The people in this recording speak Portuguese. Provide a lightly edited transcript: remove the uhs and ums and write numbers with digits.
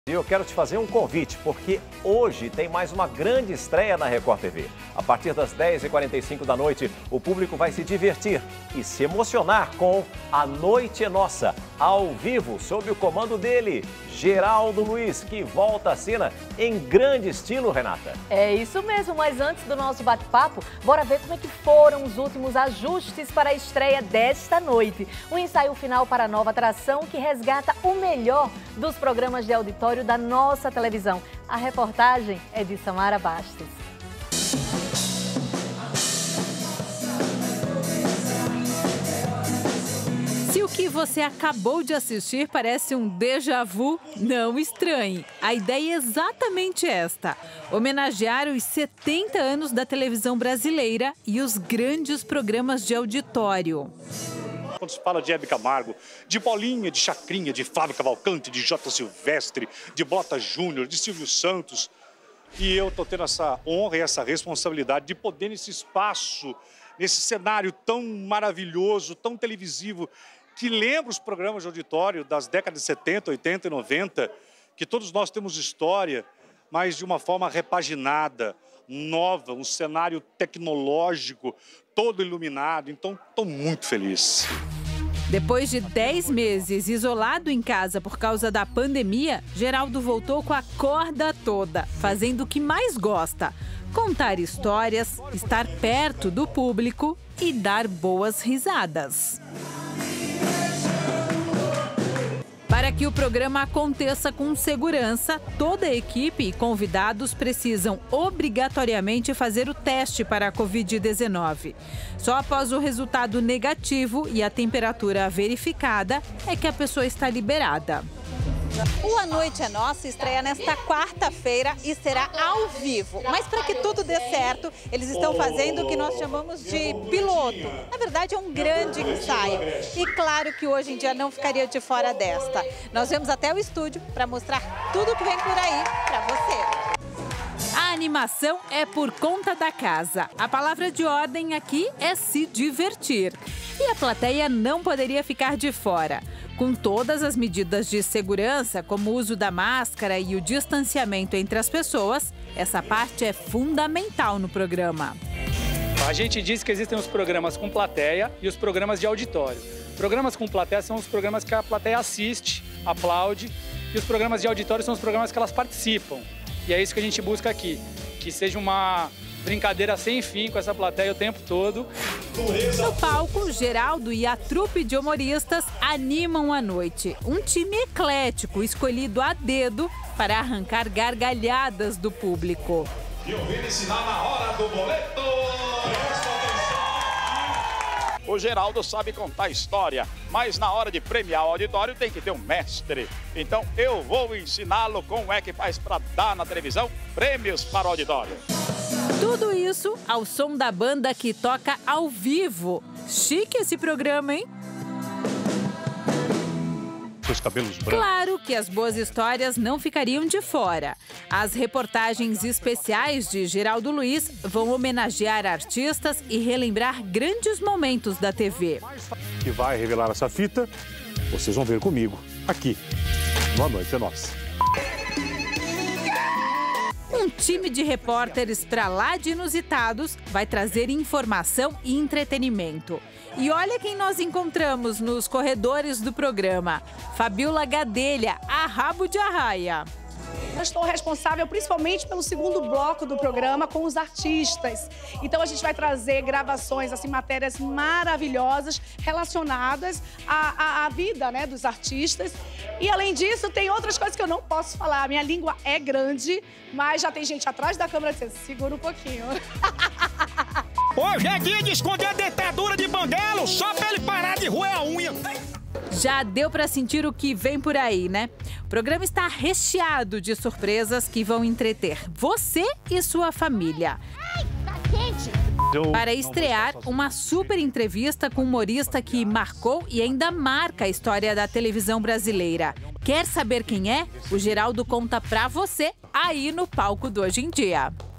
E eu quero te fazer um convite, porque hoje tem mais uma grande estreia na Record TV. A partir das 10h45 da noite, o público vai se divertir e se emocionar com A Noite é Nossa, ao vivo, sob o comando dele, Geraldo Luiz, que volta à cena em grande estilo, Renata. É isso mesmo, mas antes do nosso bate-papo, bora ver como é que foram os últimos ajustes para a estreia desta noite. Um ensaio final para a nova atração que resgata o melhor dos programas de auditório da nossa televisão. A reportagem é de Samara Bastos. Se o que você acabou de assistir parece um déjà vu, não estranhe. A ideia é exatamente esta: homenagear os 70 anos da televisão brasileira e os grandes programas de auditório. Quando se fala de Hebe Camargo, de Bolinha, de Chacrinha, de Flávio Cavalcante, de Jota Silvestre, de Bota Júnior, de Silvio Santos. E eu estou tendo essa honra e essa responsabilidade de poder, nesse espaço, nesse cenário tão maravilhoso, tão televisivo, que lembra os programas de auditório das décadas de 70, 80 e 90, que todos nós temos história, mas de uma forma repaginada, nova, um cenário tecnológico, todo iluminado. Então, estou muito feliz. Depois de 10 meses isolado em casa por causa da pandemia, Geraldo voltou com a corda toda, fazendo o que mais gosta: contar histórias, estar perto do público e dar boas risadas. Para que o programa aconteça com segurança, toda a equipe e convidados precisam obrigatoriamente fazer o teste para a Covid-19. Só após o resultado negativo e a temperatura verificada é que a pessoa está liberada. O A Noite é Nossa estreia nesta quarta-feira e será ao vivo. Mas para que tudo dê certo, eles estão fazendo o que nós chamamos de piloto. Na verdade, é um grande ensaio. E claro que hoje em dia não ficaria de fora desta. Nós vamos até o estúdio para mostrar tudo que vem por aí para você. A animação é por conta da casa. A palavra de ordem aqui é se divertir. E a plateia não poderia ficar de fora. Com todas as medidas de segurança, como o uso da máscara e o distanciamento entre as pessoas, essa parte é fundamental no programa. A gente diz que existem os programas com plateia e os programas de auditório. Programas com plateia são os programas que a plateia assiste, aplaude, e os programas de auditório são os programas que elas participam. E é isso que a gente busca aqui, que seja uma brincadeira sem fim com essa plateia o tempo todo. No palco, Geraldo e a trupe de humoristas animam a noite. Um time eclético, escolhido a dedo para arrancar gargalhadas do público. E ouvir ensinar na hora do boleto. O Geraldo sabe contar história, mas na hora de premiar o auditório tem que ter um mestre. Então eu vou ensiná-lo como é que faz para dar na televisão prêmios para o auditório. Tudo isso ao som da banda que toca ao vivo. Chique esse programa, hein? Seus cabelos brancos. Claro que as boas histórias não ficariam de fora. As reportagens especiais de Geraldo Luiz vão homenagear artistas e relembrar grandes momentos da TV. Que vai revelar essa fita, vocês vão ver comigo, aqui, no A Noite é Nossa. Um time de repórteres pra lá de inusitados vai trazer informação e entretenimento. E olha quem nós encontramos nos corredores do programa: Fabiola Gadelha, a rabo de arraia. Eu estou responsável principalmente pelo segundo bloco do programa com os artistas. Então a gente vai trazer gravações, assim, matérias maravilhosas relacionadas à vida, né, dos artistas. E além disso, tem outras coisas que eu não posso falar. Minha língua é grande, mas já tem gente atrás da câmera dizendo: segura um pouquinho. Hoje é dia de esconder a dentadura de Banguelo, só pra ele parar de roer a unha. Já deu para sentir o que vem por aí, né? O programa está recheado de surpresas que vão entreter você e sua família. Ai, tá quente! Para estrear, uma super entrevista com um humorista que marcou e ainda marca a história da televisão brasileira. Quer saber quem é? O Geraldo conta pra você aí no palco do Hoje em Dia.